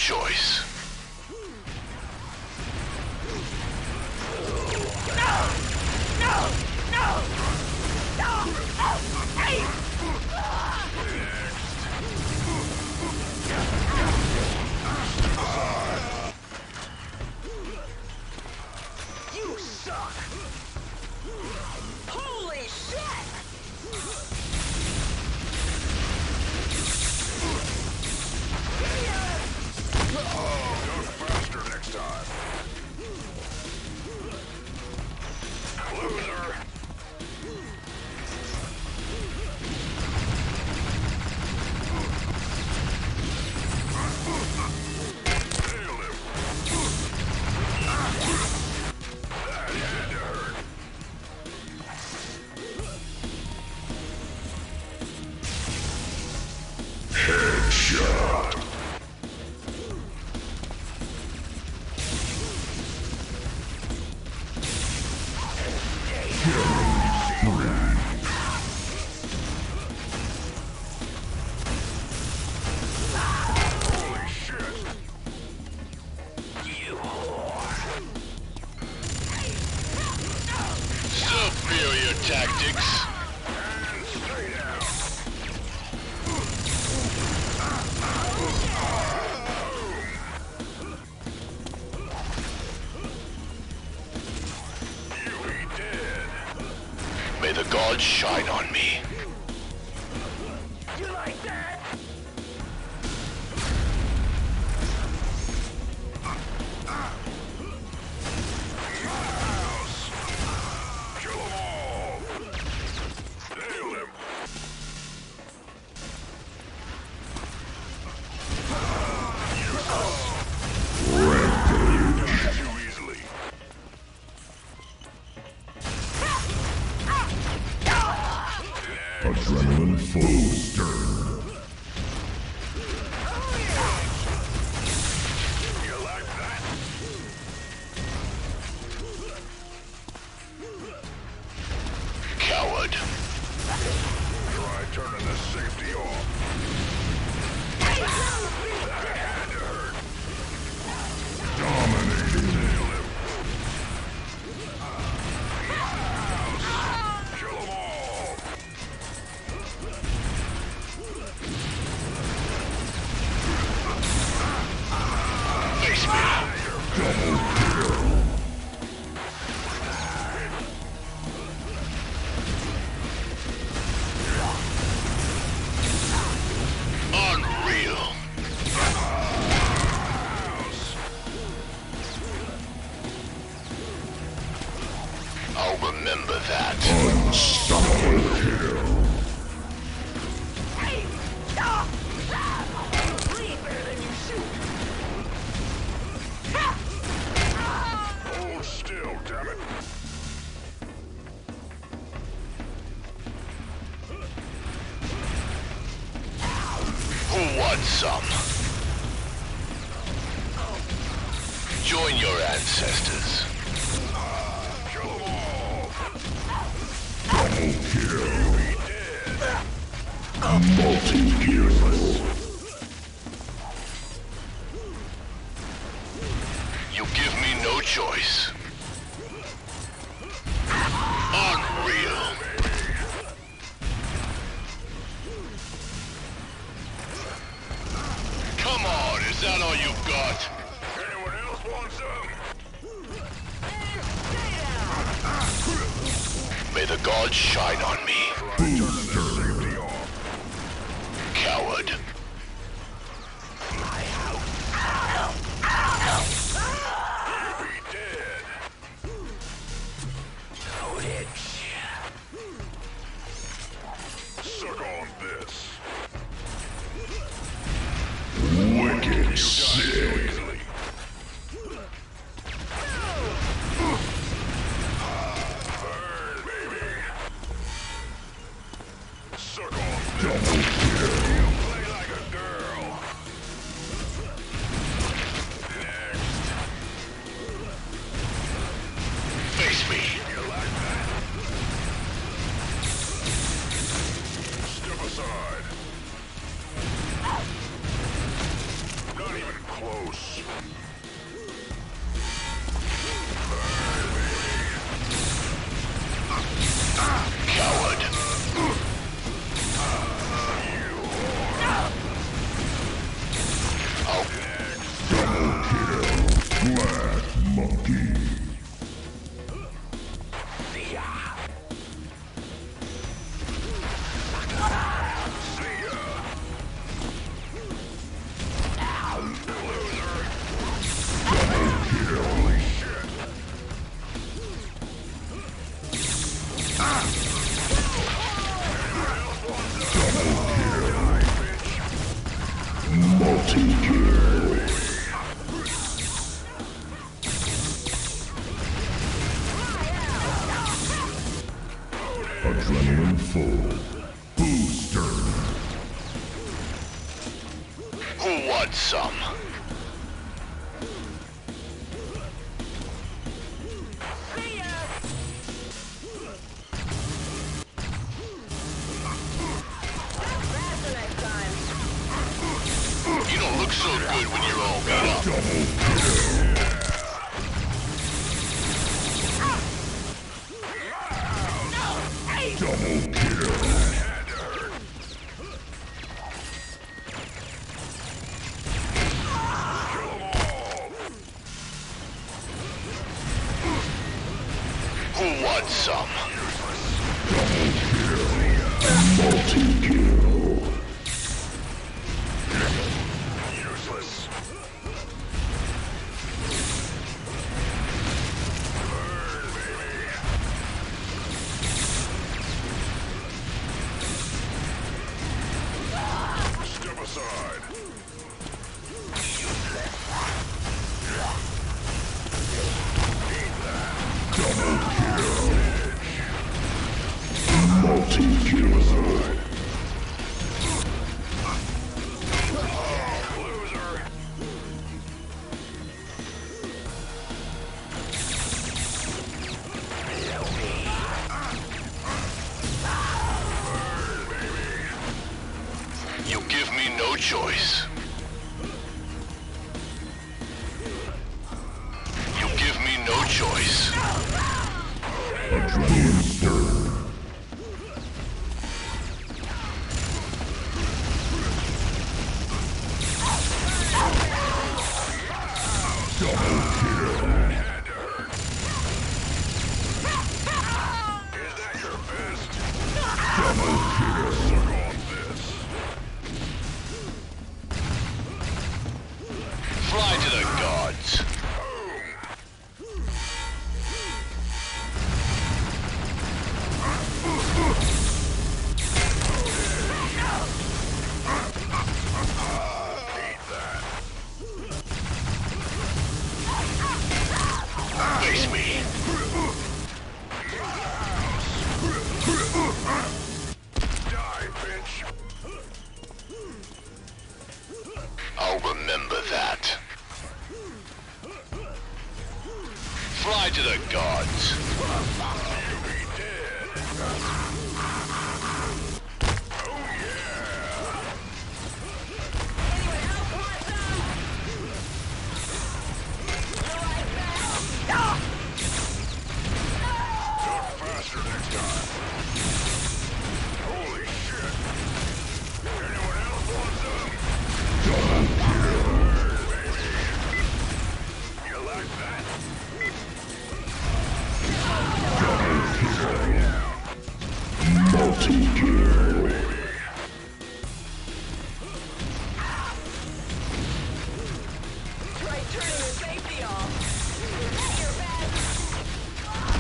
choice. You suck! Holy shit! Go faster next time. Loser! Nailed him. That had to hurt. Headshot. Holy shit! You whore! Superior tactics. And stay down. You be dead. May the gods shine on me. You like that? House. Kill 'em all. Nailed him. Rampage. Too easily. Adrenaline full stir. You like that? Coward. Try turning the safety off. That had to hurt. Dominating. Nailed him. House. Kill 'em all. Face me. Double kill. Unreal. House. I'll remember that. Unstoppable kill. Bleed better than you shoot! Hold still, damn it. Who wants some? Join your ancestors. Kill 'em all. Double kill. Be dead. Multi-kill. You give me no choice. Unreal. Come on, is that all you've got? Anyone else want some? May the gods shine on me. Try turning the safety off. Coward. Be dead. Suck on this. Wicked Die so sick. easily. Burn, baby. Suck on this. Double kill. You play like a girl. Next. Face me. You like that? Step aside. Not even close. Multi-kill. Adrenaline full. Booster. Who wants some? See ya! Faster next time. You don't look so good when you're all beat up. Double kill. Who wants some? Multi-kill. Useless. Step aside. Multi-kill. Loser. You give me no choice. You give me no choice. Adrenaline stir. Double kill. Had to hurt. Is that your best? Double kill. Suck on this. Fly to the gods. Eat that. Face me. Die, bitch. I'll remember that. Fly to the gods. You be dead. Oh yeah. Anyone else want some? You like that? Talk faster next time. Holy shit. Anyone else want some? Baby. You like that? Multi-kill. Try turning your safety off. At your best.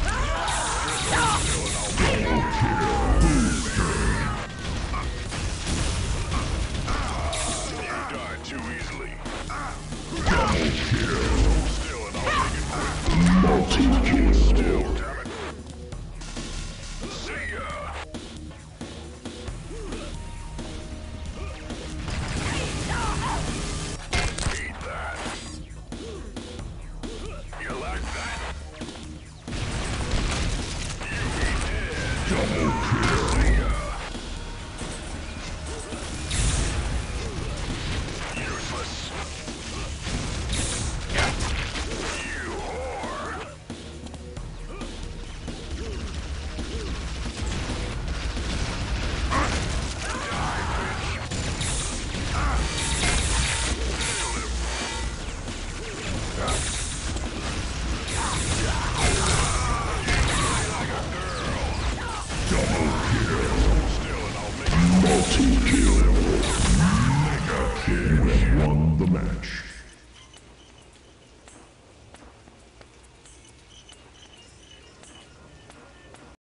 You died too easily. Double kill. Still, and I'll make it quick. Multi-kill. Still, damn it. See ya. Eat that. You like that? You be dead. Double kill. See ya. Useless. You whore. Multi-kill. Mega kill. You have won the match.